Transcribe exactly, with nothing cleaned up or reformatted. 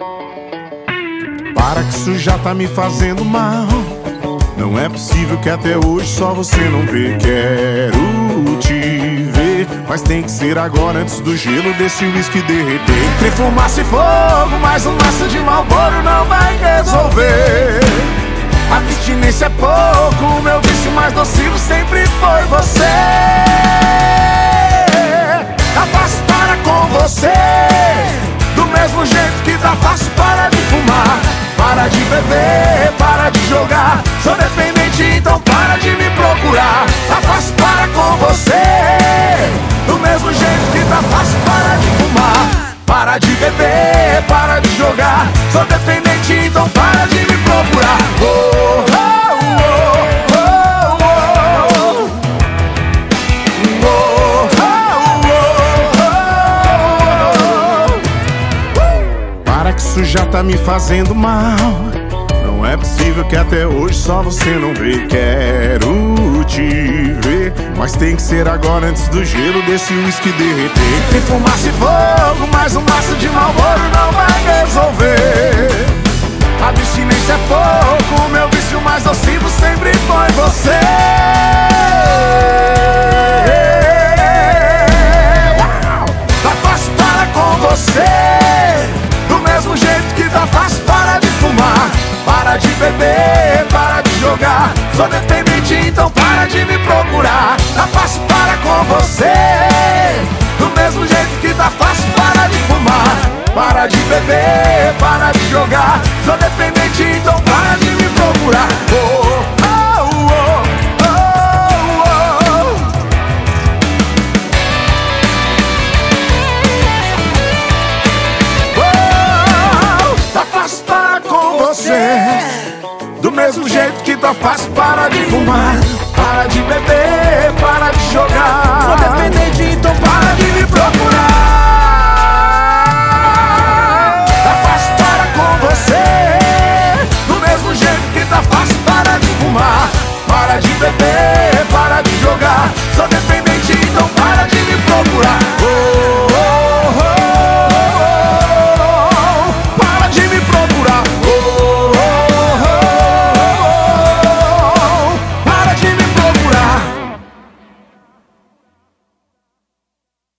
Para que isso já tá me fazendo mal. Não é possível que até hoje só você não vê. Quero te ver, mas tem que ser agora antes do gelo desse whisky derreter. Entre fumaça e fogo, mais um maço de Marlboro não vai resolver. A abstinência é pouco, o meu vício mais nocivo sempre foi você. Tá fácil para com você, do mesmo jeito que tá fácil para de fumar. Para de beber, para de jogar, sou dependente, então para de me procurar. Tá fácil para com você, do mesmo jeito que tá fácil para de fumar. Para de beber, para de jogar, sou dependente, então para de me procurar. Oh, oh, oh, oh, oh. Oh, oh, oh. Para que isso já tá me fazendo mal. Não é possível que até hoje só você não vê. Quero te ver, mas tem que ser agora antes do gelo desse whisky derreter. Tem fumaça e fogo, mais um maço de Marlboro não vai resolver. A abstinência é pouco, o meu vício mais nocivo sempre foi você. Uau! Tá fácil para com você, do mesmo jeito que tá fácil para de fumar. Para de beber, para de jogar, sou dependente, então para de me procurar. Tá fácil para com você, do mesmo jeito que tá fácil para de fumar. Para de beber, para de jogar, sou dependente, então para de me procurar. Oh, oh, oh, oh, oh. Oh, tá fácil para com você, do mesmo jeito que tá fácil para de fumar. Para de beber, para de